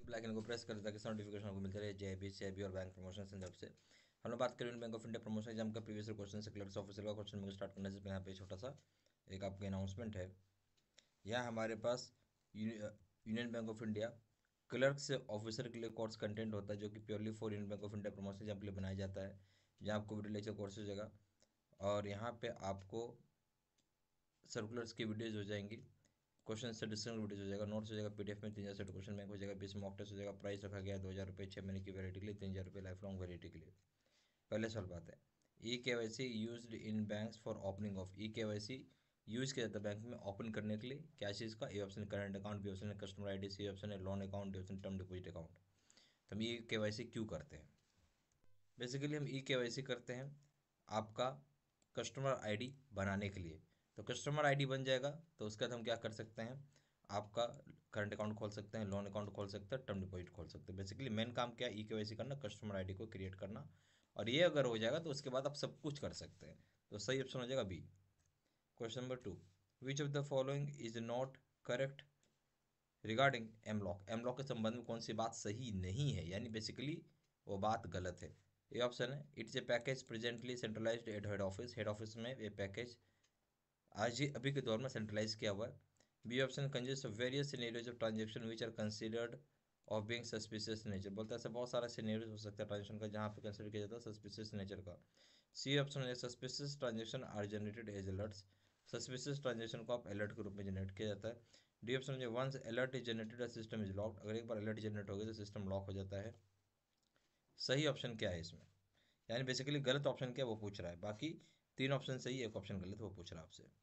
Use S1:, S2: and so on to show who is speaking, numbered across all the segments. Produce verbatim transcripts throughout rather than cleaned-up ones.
S1: Bell icon को press कर ताकि नोटिफिकेशन आपको मिलते रहे जेबी सेबी और बैंक प्रमोशन संदर्भ से। हम लोग बात करें Bank of India promotion exam का प्रीवियस क्वेश्चन से क्लर्क्स ऑफिसर का क्वेश्चन में स्टार्ट करने से पहले यहाँ पे छोटा सा एक आपका अनाउंसमेंट है। यहाँ हमारे पास Union Bank of India clerk से ऑफिसर के लिए कोर्स कंटेंट होता है जो कि purely for Union Bank of India promotion exam के लिए बनाया जाता है, जहाँ आपको वीडियो लेक्चर कोर्सेज होगा और यहाँ पे आपको सर्कुलर्स की वीडियोज हो जाएंगी, क्वेश्चन से डिस्कशन वीडियो हो जाएगा, नोट्स हो जाएगा, पीडीएफ में तीन हज़ार सेट क्वेश्चन बैंक हो जाएगा, बीस मॉक टेस्ट हो जाएगा। प्राइस रखा गया है दो हज़ार रुपये छः महीने की वैलिडिटी के लिए, तीन हज़ार रुपये लाइफ लॉन्ग वैलिडिटी के लिए। पहले सवाल बात है E K Y C use in banks for opening of. E K Y C use किया जाता है बैंक में ओपन करने के लिए क्या चीज़ का? A option current account, B option है customer I D, C option है loan account, D option term deposit account. तो हम ई के वाई सी क्यों करते हैं? बेसिकली हम ई के वाई सी करते हैं आपका कस्टमर आईडी बनाने के लिए। तो कस्टमर आईडी बन जाएगा तो उसके बाद हम क्या कर सकते हैं, आपका करंट अकाउंट खोल सकते हैं, लोन अकाउंट खोल सकते हैं, टर्म डिपॉजिट खोल सकते हैं। बेसिकली मेन काम क्या है? ई के वाई सी करना, कस्टमर आईडी को क्रिएट करना। और ये अगर हो जाएगा तो उसके बाद आप सब कुछ कर सकते हैं। तो सही ऑप्शन हो जाएगा B. Question number two, which of the following is not correct regarding M lock. M lock के संबंध में कौन सी बात सही नहीं है, यानी बेसिकली वो बात गलत है? ये ऑप्शन है it's a package presently centralized at head office. Head office में ये पैकेज आज ही अभी के दौर में सेंट्रलाइज किया हुआ है। B option consist of various scenarios of transaction which are considered of being suspicious nature. बोलता है ऐसे बहुत सारा सिनेरियोज हो सकता है ट्रांजेक्शन का जहाँ पे कंसिडर किया जाता है सस्पिशियस नेचर का। सी ऑप्शन है suspicious transaction are generated as alerts. Suspicious transaction को आप अलर्ट के रूप में जनरेट किया जाता है। डी ऑप्शन है once alert is generated system is locked. अगर एक बार अलर्ट जनरेट हो गया तो सिस्टम लॉक हो जाता है। सही ऑप्शन क्या है इसमें? यानी बेसिकली गलत ऑप्शन क्या है वो पूछ रहा है, बाकी तीन ऑप्शन सही, एक ऑप्शन गलत वो पूछ रहा है आपसे।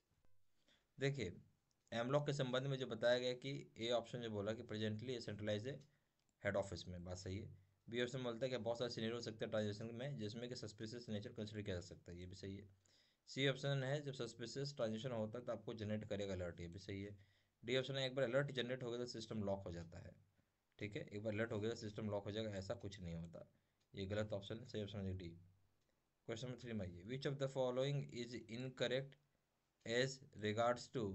S1: देखिए एमलॉक के संबंध में जो बताया गया कि ए ऑप्शन जो बोला कि प्रेजेंटली सेंट्रलाइज है हेड ऑफिस में, बात सही है। बी ऑप्शन बोलता है कि बहुत सारे सीनियर हो सकते हैं ट्रांजेक्शन में जिसमें कि सस्पिशियस नेचर कंसिडर किया जा सकता है, ये भी सही है। सी ऑप्शन है जब सस्पिशियस ट्रांजेक्शन होता है तो आपको जनरेट करेगा अलर्ट, ये भी सही है। डी ऑप्शन है एक बार अलर्ट जनरेट हो गया तो सिस्टम लॉक हो जाता है। ठीक है, एक बार अलर्ट हो गया तो सिस्टम लॉक हो जाएगा, ऐसा कुछ नहीं होता। ये गलत ऑप्शन है, सही ऑप्शन है डी। क्वेश्चन नंबर थ्री में आइए, which of the following is incorrect as regards to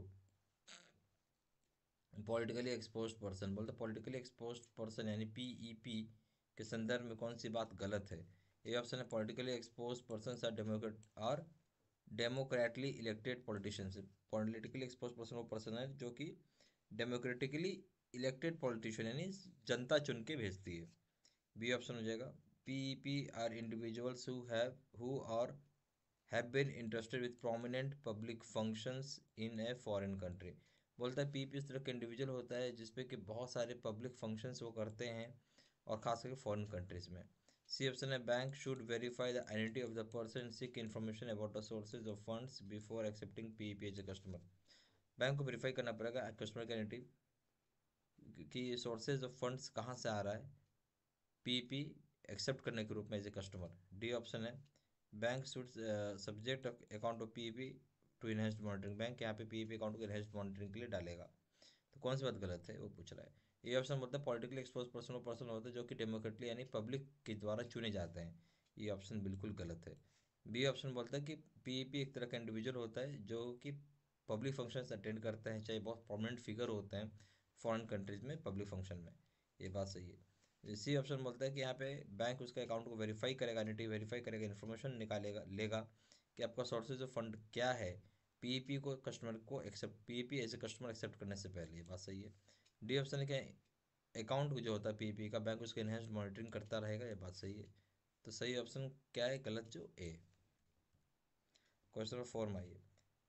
S1: politically expose person. बोलते पॉलिटिकली एक्सपोज पर्सन यानी पीईपी के संदर्भ में कौन सी बात गलत है? ए ऑप्शन है politically expose person are democrat और democratically elected politicians. Politically expose person वो पर्सन है जो कि डेमोक्रेटिकली इलेक्टेड पॉलिटिशियन यानी जनता चुन के भेजती है। बी ऑप्शन हो जाएगा PEP are individuals who have who or have been interested with prominent public functions in a foreign country. बोलता है पीपी इस तरह का इंडिविजुअल होता है जिसपे कि बहुत सारे पब्लिक फंक्शंस वो करते हैं और खास करके फॉरेन कंट्रीज में। सी ऑप्शन है bank should verify the identity of the person, seek information about the sources of funds before accepting PEP as a customer. Bank को वेरीफाई करना पड़ेगा कस्टमर की आइडेंटिटी कि सोर्सेज ऑफ फंड्स कहाँ से आ रहा है पीईपी एक्सेप्ट करने के रूप में as a customer. D option है bank should subject account of PEP to enhanced monitoring. Bank यहाँ पे पीईपी अकाउंट को इनहेंस्ड मॉनिटरिंग के लिए डालेगा। तो कौन सी बात गलत है वो पूछ रहा है। ये ऑप्शन बोलता है पॉलिटिकली एक्सपोज पर्सन वो पर्सन होते हैं जो कि डेमोक्रेटली यानी पब्लिक के द्वारा चुने जाते हैं, ये ऑप्शन बिल्कुल गलत है। बी ऑप्शन बोलता है कि पीईपी एक तरह का इंडिविजुअल होता है जो कि पब्लिक फंक्शंस अटेंड करते हैं, चाहे बहुत प्रोमिनेंट फिगर होते हैं फॉरेन कंट्रीज में पब्लिक फंक्शन में, ये बात सही है। सी ऑप्शन बोलता है कि यहाँ पे बैंक उसके अकाउंट को वेरीफाई करेगा, आइडेंटिटी वेरीफाई करेगा, इन्फॉर्मेशन निकालेगा लेगा कि आपका सोर्सेज ऑफ फंड क्या है पीईपी को कस्टमर को accept PEP as a customer accept करने से पहले, ये बात सही है। डी ऑप्शन है कि अकाउंट जो होता है पीईपी का बैंक उसकी एनहेंस्ड मॉनिटरिंग करता रहेगा, ये बात सही है। तो सही ऑप्शन क्या है गलत जो ए। क्वेश्चन नंबर फोर में आइए,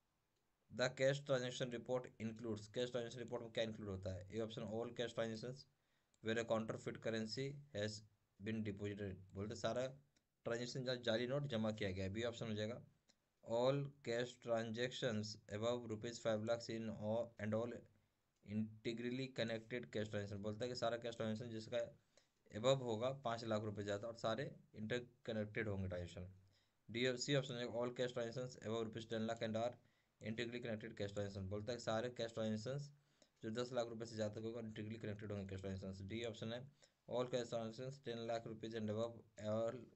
S1: the cash transaction report includes. Cash transaction report में क्या इंक्लूड होता है? A option all cash transaction where a counterfeit currency has been deposited. बोलते सारा ट्रांजेक्शन जहाँ जाली नोट जमा किया गया है। बी ऑप्शन हो जाएगा all cash transactions above rupees five lakh in and all integrally connected cash transaction. बोलता है कि सारा कैश ट्रांजेक्शन जिसका एबव होगा पाँच लाख रुपए ज़्यादा और सारे इंटर कनेक्टेड होंगे ट्रांजेक्शन। डी सी ऑप्शन है all cash transaction above rupees ten lakh and are integrally connected cash transaction. बोलता है कि सारे कैश ट्रांजेक्शन जो दस लाख रुपए से ज़्यादा होगा इंटीग्रली कनेक्टेड होंगे कैश ट्रांजेक्शन। डी ऑप्शन है all cash transaction ten lakh rupees and above all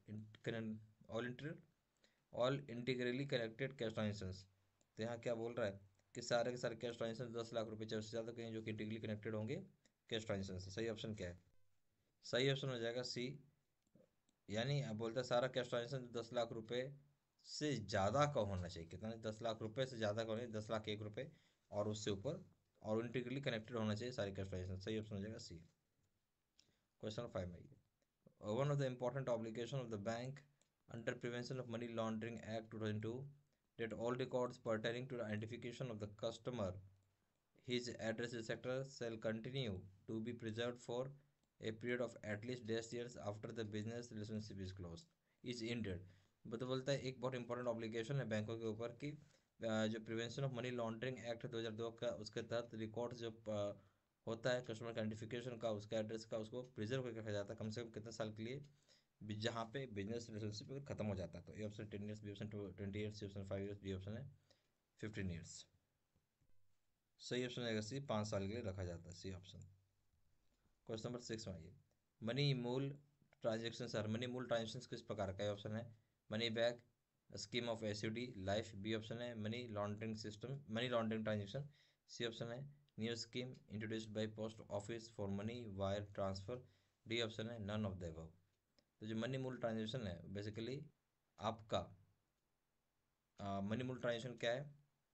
S1: all inter all integrally connected cash transactions. तो यहाँ क्या बोल रहा है कि सारे के सारे कैश ट्रांजेक्शन दस लाख रुपए से ज़्यादा कहीं जो कि इंटीग्रली कनेक्टेड होंगे कैश ट्रांजेक्शन से। सही ऑप्शन क्या है? सही ऑप्शन हो जाएगा सी, यानी अब बोलते हैं सारा कैश ट्रांजेक्शन दस लाख रुपए से ज़्यादा का होना चाहिए। कितना? दस लाख रुपए से ज़्यादा का होना चाहिए, दस लाख एक रुपए और उससे ऊपर, और इंटीग्रली कनेक्टेड होना चाहिए सारी कैश ट्रांजेक्शन। सही ऑप्शन हो जाएगा सी। क्वेश्चन फाइव में आइए। One of the important obligation of the bank under prevention of money laundering act two thousand two that all records pertaining to the identification of the customer, his address, et cetera shall continue to be preserved for a period of at least dash years after the business relationship is closed is ended। मतलब बोलता है एक बहुत important obligation है बैंकों के ऊपर कि अ, जो prevention of money laundering act दो हज़ार दो का, उसके तहत रिकॉर्ड जो अ, होता है कस्टमर का आइडेंटिफिकेशन का, उसका एड्रेस का, उसको प्रिजर्व करके रखा जाता है कम से कम कितने साल के लिए, भी- जहाँ पे बिजनेस रिलेशनशिप खत्म हो जाता है। तो A option ten years, B option twenty years, C option five years, D option है फिफ्टीन ईयर्स। सही ऑप्शन रहेगा सी, पाँच साल के लिए रखा जाता है। C option. Question number six में आइए। Money mule transaction sir, money mule transaction किस प्रकार का? ऑप्शन है money back, scheme of SUD, life. B option है money laundering system, money laundering transaction. C option है new scheme introduced by post office for money wire transfer. D option है none of the above. तो जो money mule transaction है basically आपका money mule transaction क्या है?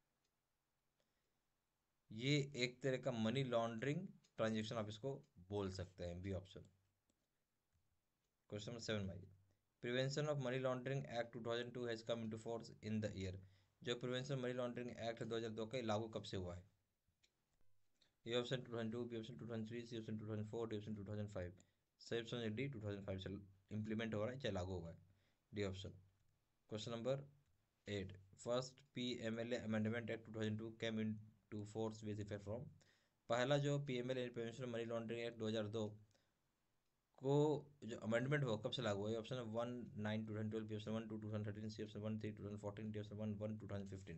S1: ये एक तरह का मनी लॉन्ड्रिंग ट्रांजेक्शन आप इसको बोल सकते हैं। B option. Question number seven में prevention of money laundering act two thousand two has come into force in the year. जो प्रिवेंशन मनी लॉन्ड्रिंग एक्ट दो हज़ार दो का लागू कब से हुआ है? A option two thousand two, B option two thousand three, C option two thousand four, D option two thousand five. सही ऑप्शन है डी, टू थाउजेंड फाइव से इंप्लीमेंट हो रहा है, चाहे लागू हुआ है। D option. Question number eight. First P M L A amendment act two thousand two came in to force with effect from. पहला जो P M L A prevention money laundering act दो हज़ार दो को जो अमेंडमेंट हुआ कब से लागू हुआ? ऑप्शन है one nine two thousand twelve, B option one two two thousand thirteen, C option one three two thousand fourteen, D option one one two thousand fifteen.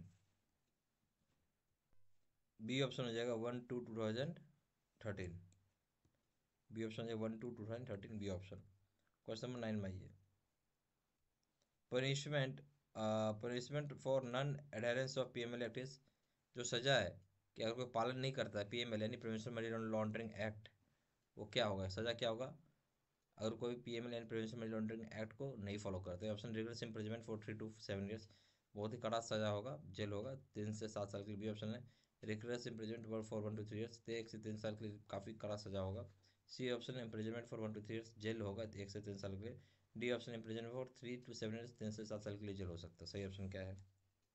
S1: B option हो जाएगा one two two thousand thirteen. B option है one two two thousand thirteen, B option. Question number nine में आइए। Punishment punishment for non adherence of P M L act is. जो सजा है कि अगर कोई पालन नहीं करता है पी एम एल यानी प्रिवेंशन मनी लॉन्ड्रिंग एक्ट, वो क्या होगा? सजा क्या होगा अगर कोई P M L and prevention money laundering act को नहीं फॉलो करते? Option rigorous imprisonment for three two seven years, बहुत ही कड़ा सजा होगा, जेल होगा तीन से सात साल के लिए। बी ऑप्शन है rigorous imprisonment for one two three years, एक से तीन साल के लिए काफ़ी कड़ा सजा होगा। C option imprisonment for one two three years, जेल होगा एक से तीन साल के लिए। D option imprisonment for three two seven years, तीन से सात साल के लिए जेल हो सकता है। सही ऑप्शन क्या है?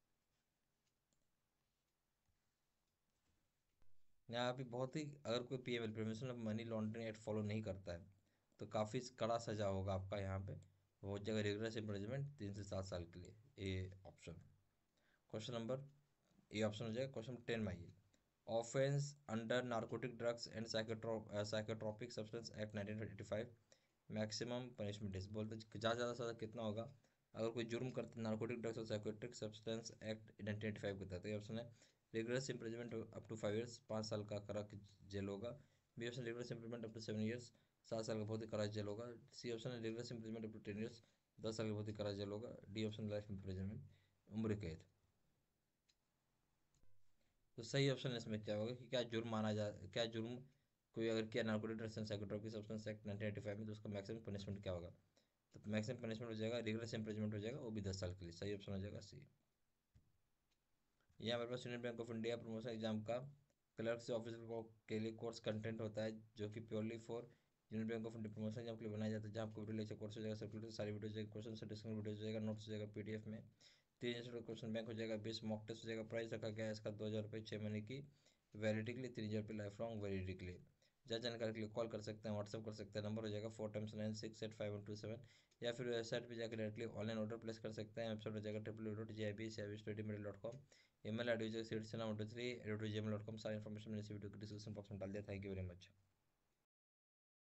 S1: यहाँ पे बहुत ही, अगर कोई P M L prevention of money laundering act follow नहीं करता है तो काफ़ी कड़ा सजा होगा आपका यहाँ पे, वो जगह रेगुलर इम्प्रिजमेंट तीन से सात साल के लिए। A option. Question number A option हो जाएगा। क्वेश्चन टेन में आइए। Offence under narcotic drugs and psychotropic substance act nineteen eighty five, maximum punishment is. बोलते ज़्यादा ज़्यादा सज़ा कितना होगा अगर कोई जुर्म करता? नार्कोटिक ड्रग्स और psychotropic substance act nineteen eighty five के तहत ये ऑप्शन है rigorous imprisonment up to five years, पाँच साल का कड़ा जेल होगा। B option rigorous imprisonment up to seven years, सात साल का बहुत ही कड़ा जेल होगा। सी ऑप्शन है rigorous imprisonment up to ten years, दस साल का बहुत ही कड़ा जेल होगा। डी ऑप्शन लाइफ इम्प्रिजमेंट, उम्र कैद। तो सही ऑप्शन इसमें क्या होगा कि क्या जुर्म माना जा, क्या जुर्म कोई अगर किया narcotic drugs and psychotropic substance act nineteen eighty five में, तो उसका मैक्सिमम पनिशमेंट क्या होगा? तो मैक्सिमम पनिशमेंट हो जाएगा रिगरस इम्प्रिजमेंट हो जाएगा, वो भी दस साल के लिए। सही ऑप्शन हो जाएगा सी। यहाँ हमारे पास Union Bank of India promotion exam का क्लर्क से ऑफिसर को के लिए कोर्स कंटेंट होता है जो कि purely for Union Bank of India promotion exam के लिए बनाया जाता है, जहाँ आपको वीडियो लेक्चर कोर्स हो जाएगा, सर्कुलर सारी वीडियो हो जाएगी, क्वेश्चन सजेशन वीडियो हो जाएगा, नोट्स हो जाएगा पीडीएफ में, तीन हज़ार क्वेश्चन बैंक हो जाएगा, बीस मॉक टेस्ट हो जाएगा। प्राइस रखा गया है इसका दो हज़ार रुपये छः महीने की वैलिडिटी के लिए, तीन हज़ार रुपये लाइफ लॉन्ग वैलिडिटी के लिए। ज़्यादा जानकारी के लिए कॉल कर सकते हैं, व्हाट्सअप कर सकते हैं, नंबर हो जाएगा four times nine six eight five one two seven, या फिर वेबसाइट पर जाकर डायरेक्टली ऑनलाइन ऑर्डर प्लेस कर सकते हैं। वेबसाइट हो जाएगा triple dot J I B C I B study mail dot com. Email I D हो जाएगा C C one two three eight G mail dot com. सारी इन्फॉर्मेशन मैंने इसी वीडियो के डिस्क्रिप्शन बॉक्स में डाल दिया। Thank you very much.